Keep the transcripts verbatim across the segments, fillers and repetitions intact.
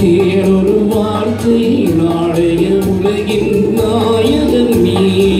கேளொரு வார்த்தை நாளைய உலகின் நாயகன் நீ.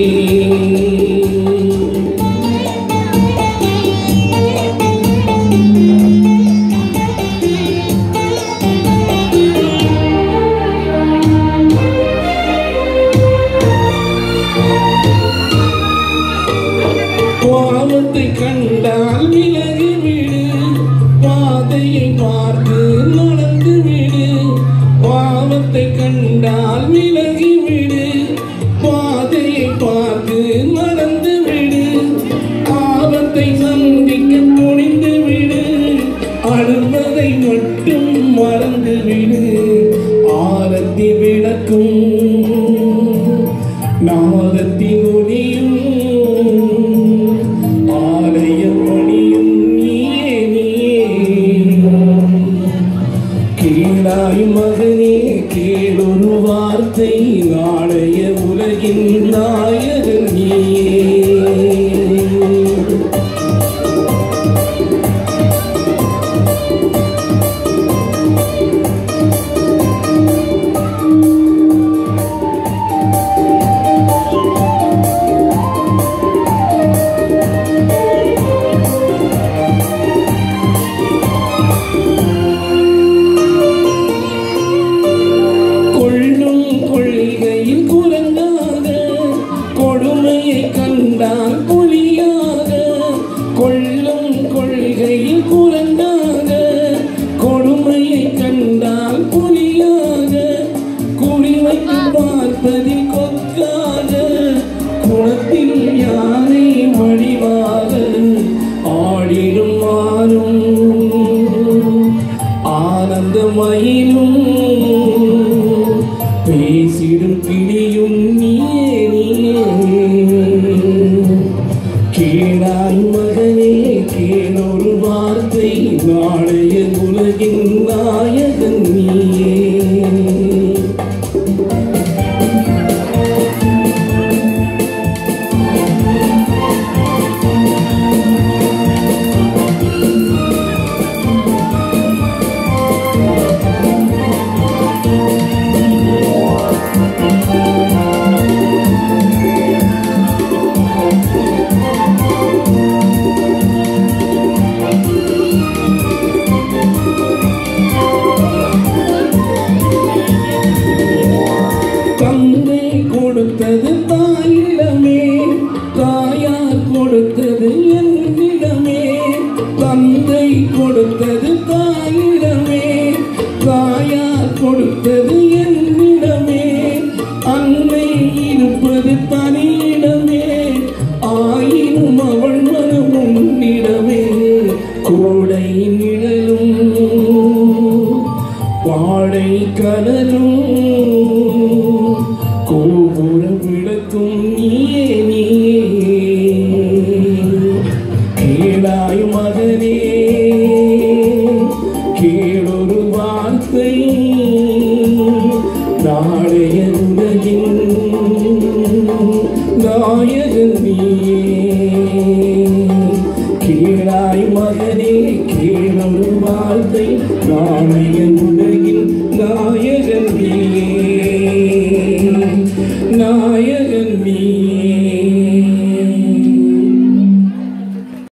பாவத்தை கண்டால் விலகி விடு, பாதையை பார்த்து நடந்து விடு. பாவத்தை கண்டால் விலகி விடு, பாதையை பார்த்து நடந்து விடு. ஆபத்தை சந்திக்க துணிந்து விடு, அழுவதை மட்டும் மறந்து விடு. ஆரத்தி விளக்கும் நாதத்தின் ஒளியும் மகனே கேளொரு வார்த்தை நாளைய உலகின் நாயகன் நீயே. கொள்கையில் குரங்காக கொடுமையை கண்டால் புலியாக, கொள்ளும் கொள்கையில் குரங்காக கொடுமையை கண்டால் புலியாக, குறிவைத்து பார்ப்பதில் கொக்காக குளத்தில் யானை வடிவாக ஆடிடும் மாறும் ஆனந்தமயிலும் பேசிடும் கிளியும் நீயே நீயே. கேளாய் மகனே கேளொரு வார்த்தை நாளைய உலகின் நாயகன் நீயே. தந்தை கொடுத்தது தாயிடமே, தாயார் கொடுத்தது என்னிடமே. தந்தை கொடுத்தது தாயிடமே, தாயார் கொடுத்தது என்னிடமே. அன்னை இருப்பது தனியிடமே, ஆயினும் அவள் மனம் உன்னிடமே. கோடை நிழலும் வாடை கடலும் கோபுர விளக்கும் நீயே நீயே. கேளாய் மகனே கேளொரு வார்த்தை நாளைய உலகின் நாயகன் நீயே. கேளாய் மகனே கேளொரு வார்த்தை நாளைய உலகின் நாயகன் நீயே.